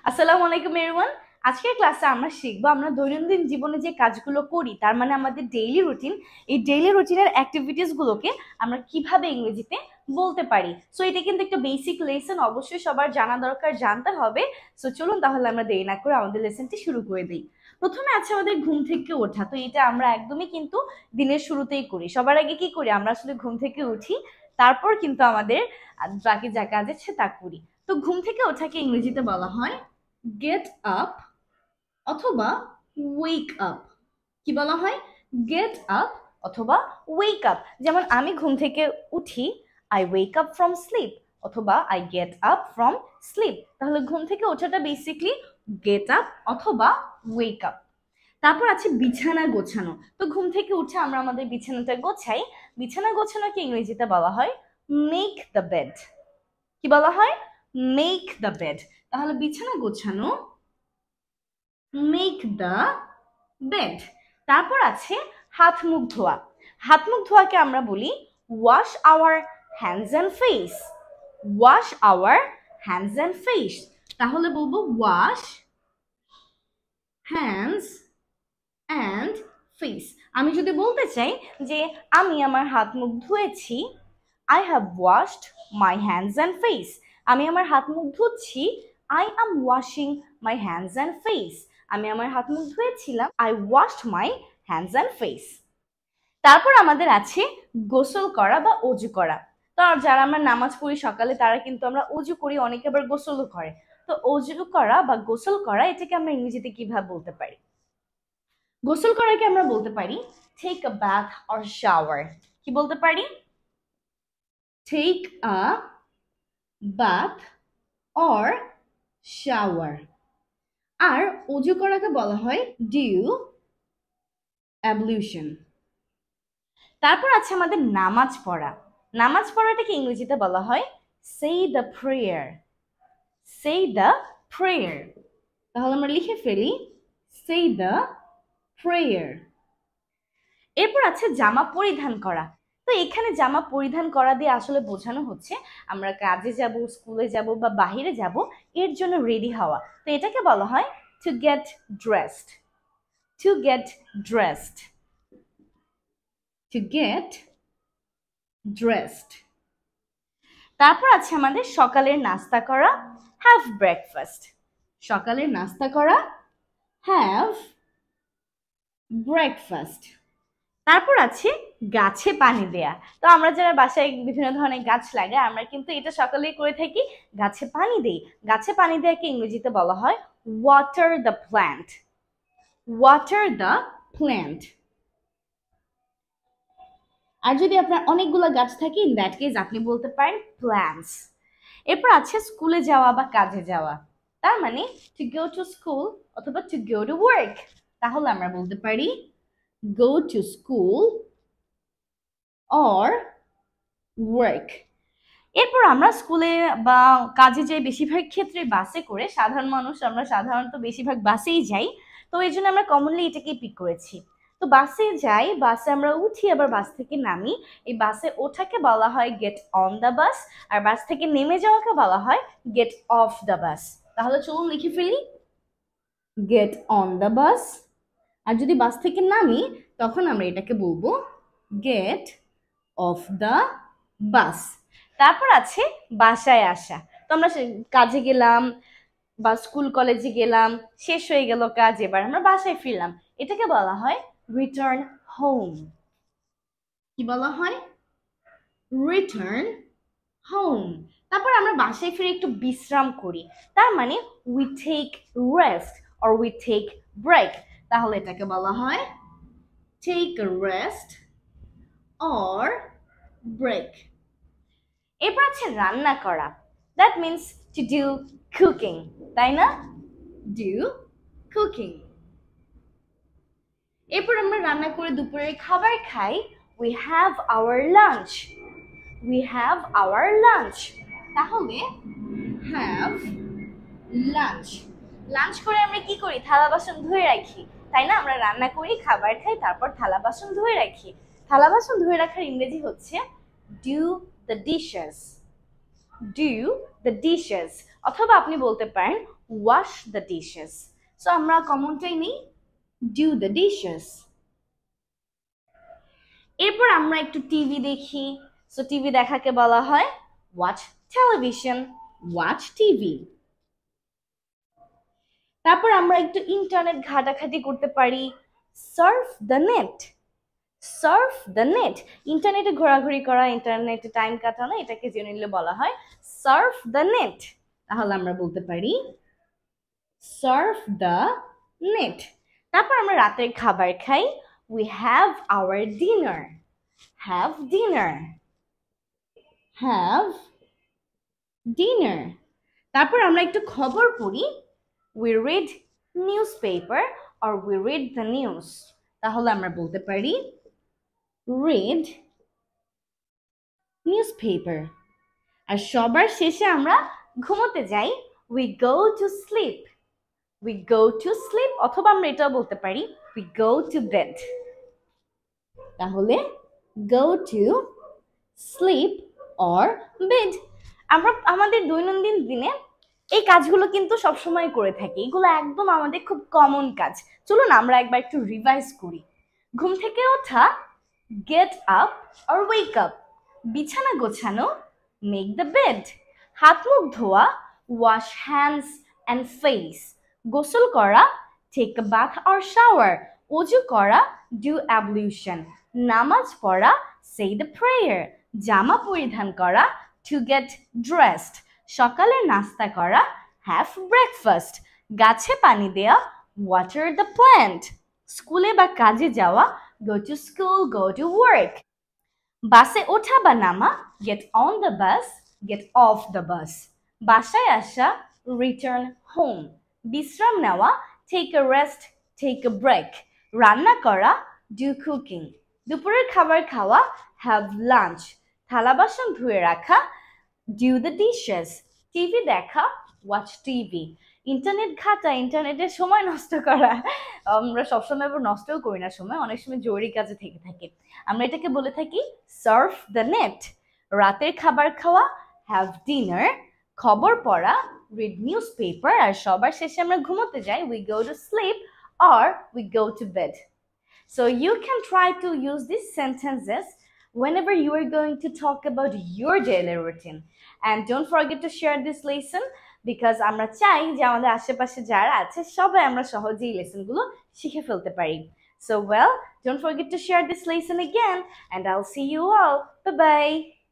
আসসালামু আলাইকুম এভরিওয়ান। আজকের ক্লাসে আমরা শিখবো আমরা দৈনন্দিন জীবনে যে কাজগুলো করি তার মানে আমাদের ডেইলি রুটিন, এই ডেইলি রুটিনের অ্যাক্টিভিটিস গুলোকে আমরা কিভাবে ইংরেজিতে বলতে পারি। সো এটা কিন্তু একটা বেসিক লেসন, অবশ্যই সবার জানা দরকার, জানতে হবে। সো চলুন তাহলে আমরা দেরি না করে আমাদের লেসনটি শুরু করে দিই। প্রথমে আছে আমাদের ঘুম থেকে ওঠা। তো এটা আমরা একদমই কিন্তু দিনের শুরুতেই করি। সবার আগে কি করি, আমরা আসলে ঘুম থেকে উঠি, তারপর কিন্তু আমাদের বাকি যা কাজ আছে তা করি। তো ঘুম থেকে ওঠাকে ইংরেজিতে বলা হয় গেট আপ অথবা ওয়েক আপ। কি বলা হয়? গেট আপ অথবা ওয়েক আপ। যেমন আমি ঘুম থেকে উঠি, I wake up from sleep, অথবা I get up from sleep. তাহলে ঘুম থেকে ওঠাটা বেসিকলি গেট আপ অথবা ওয়েক আপ। তারপর আছে বিছানা গোছানো। তো ঘুম থেকে উঠে আমরা আমাদের বিছানাটা গোছাই। বিছানা গোছানোকে ইংরেজিতে বলা হয় মেক দ্য বেড। কি বলা হয়? Make the bed. তাহলে বিছানা গোছানো, মেক দ্য বেড। তারপর আছে হাত মুখ ধোয়া। হাত মুখ ধোয়াকে আমরা বলি wash our hands and face. Wash our hands and face. তাহলে বলবো ওয়াশ হ্যান্ডস অ্যান্ড ফেস। আমি যদি বলতে চাই যে আমি আমার হাত মুখ ধুয়েছি, I have washed my hands and face. আমি আমার হাত মুখ ধুচ্ছি, I am washing my hands and face. আমি আমার হাত মুখ ধুয়েছিলাম, I washed my hands and face. তারপর আমাদের আছে গোসল করা বা অজু করা। তো যারা আমরা নামাজ পড়ি সকালে তারা কিন্তু আমরা অজু করি, অনেকে আবার গোসলও করে। তো অজু করা বা গোসল করা এটাকে আমরা ইংরেজিতে কিভাবে বলতে পারি? গোসল করাকে আমরা বলতে পারি take a bath or shower. কি বলতে পারি? Take a bath or shower. আর অজু করাকে বলা হয় ডিউ অ্যাবলিউশন। তারপর আছে আমাদের নামাজ পড়া। নামাজ পড়াটাকে ইংরেজিতে বলা হয় say the prayer. Say the prayer. তাহলে আমরা লিখে ফেলি সে দ্য প্রেয়ার। এরপর আছে জামা পরিধান করা। তো এখানে জামা পরিধান করা দিয়ে আসলে বোঝানো হচ্ছে আমরা কাজে যাব, স্কুলে যাব বা বাহিরে যাব, এর জন্য রেডি হওয়া। তো এটাকে বলা হয় to get dressed. To get dressed. To get dressed. তারপর আছে আমাদের সকালের নাস্তা করা, হ্যাভ ব্রেকফাস্ট। সকালের নাস্তা করা, হ্যাভ ব্রেকফাস্ট। তারপর আছে গাছে পানি দেয়া। তো আমরা যারা বাসায় বিভিন্ন ধরনের গাছ লাগাই আমরা কিন্তু এটা সকালেই করে থাকি, গাছে পানি দেই। গাছে পানি দেয়াকে ইংরেজিতে বলা হয় water the plant. Water the plant. আর যদি আপনার অনেকগুলো গাছ থাকে ইন দ্যাট কেস আপনি বলতে পারেন প্ল্যান্টস। এরপর আছে স্কুলে যাওয়া বা কাজে যাওয়া। তার মানে টু গো টু স্কুল অথবা টু গো টু ওয়ার্ক। তাহলে আমরা বলতে পারি go to school or work. এরপর আমরা স্কুলে বা কাজে যাই বেশিরভাগ ক্ষেত্রে বাসে করে। সাধারণ মানুষ আমরা সাধারণত বেশিরভাগ বাসেই যাই, তো এই জন্য আমরা কমনলি এটাকেই পিক করেছি। তো বাসে যাই, বাসে আমরা উঠি, আবার বাস থেকে নামি। এই বাসে ওঠাকে বলা হয় গেট অন দ্য বাস, আর বাস থেকে নেমে যাওয়াকে বলা হয় গেট অফ দ্য বাস। তাহলে চলুন লিখে ফেলি গেট অন দ্য বাস। আর যদি বাস থেকে নামি তখন আমরা এটাকে বলবো গেট অফ দ্য বাস। তারপর আছে বাসায় আসা। তো আমরা কাজে গেলাম বা স্কুল কলেজে গেলাম, শেষ হয়ে গেল কাজ, এবার আমরা বাসায় ফিরলাম, এটাকে বলা হয় রিটার্ন হোম। কি বলা হয়? Return home. তারপর আমরা বাসায় ফিরে একটু বিশ্রাম করি, তার মানে we take rest or we take break. তাহলে এটাকে বলা হয় take a rest or break. এরপর আছে রান্না করা। That means to do cooking, তাই না? Do cooking. এরপর আমরা রান্না করে দুপুরের খাবার খাই, we have our lunch. We have our lunch. তাহলে হ্যাভ লাঞ্চ। লাঞ্চ করে আমরা কি করি? থালা বাসন ধুয়ে রাখি, তাই না? আমরা রান্না করি, খাবার খাই, তারপর থালা বাসন ধুয়ে রাখি। থালা বাসন ধুয়ে রাখার ইংরেজি হচ্ছে do the dishes. Do the dishes. অথবা আপনি বলতে পারেন wash the dishes. So আমরা কমনটাই নেই do the dishes. এরপর আমরা একটু টিভি দেখি, সো টিভি দেখাকে বলা হয় ওয়াচ টেলিভিশন, ওয়াচ টিভি। তারপর আমরা একটু ইন্টারনেট ঘাটাঘাটি করতে পারি, surf the net, surf the net. ইন্টারনেটে ঘোরাঘুরি করা, ইন্টারনেটে টাইম কাটানো, এটাকে জেনারেলি বলা হয় সার্ফ দ্য নেট। তাহলে আমরা বলতে পারি সার্ফ দ্য নেট। তারপর আমরা রাতের খাবার খাই, we have our dinner, have dinner, have dinner। তারপর আমরা একটু খবর পড়ি, we read newspaper or we read the news। তাহলে আমরা বলতে পারি read newspaper। আর সবার শেষে আমরা ঘুমোতে যাই, we go to sleep, we go to sleep, অথবা আমরা এটাও বলতে পারি we go to bed। তাহলে go to sleep or bed। আমরা আমাদের দৈনন্দিন দিনে এই কাজগুলো কিন্তু সবসময় করে থাকি, এগুলো একদম আমাদের খুব কমন কাজ। চলুন আমরা একবার একটু রিভাইজ করি। ঘুম থেকে ওঠা, get up or wake up, বিছানা গোছানো, make the bed, হাত মুখ ধোয়া, wash hands and face, গোসল করা, take a bath or shower, ওযু করা, do ablution, নামাজ পড়া, say the prayer, জামা পরিধান করা, to get dressed, সকালে নাস্তা করা, have breakfast, গাছে পানি দেয়া, water the plant, স্কুলে বা কাজে যাওয়া, go to school, go to work, বাসে ওঠা বা নামা, get on the bus, get off the bus, বাসায় আসা, return home, বিশ্রাম নেওয়া, take a rest, take a break, রান্না করা, do cooking, দুপুরের খাবার খাওয়া, have lunch, থালা বাসন ধুয়ে রাখা, do the dishes, টিভি দেখা, watch TV, ইন্টারনেট ঘাটা, ইন্টারনেটের সময় নষ্ট করা, আমরা সবসময় আবার নষ্টও করি না সময়, অনেক সময় জরুরি কাজে থেকে থাকি, আমরা এটাকে বলে থাকি সার্ফ দ্য নেট। রাতের খাবার খাওয়া, হ্যাভ ডিনার, খবর পড়া, রিড নিউজ পেপার, আর সবার শেষে আমরা ঘুমোতে যাই, we go to sleep or we go to bed. So you can try to use these sentences whenever you are going to talk about your daily routine. And don't forget to share this lesson because আমরা চাই যে আমাদের আশেপাশে যারা আছে সবাই আমরা সহজেই এই লেসনগুলো শিখে ফেলতে পারি। So well, don't forget to share this lesson again and I'll see you all. Bye bye.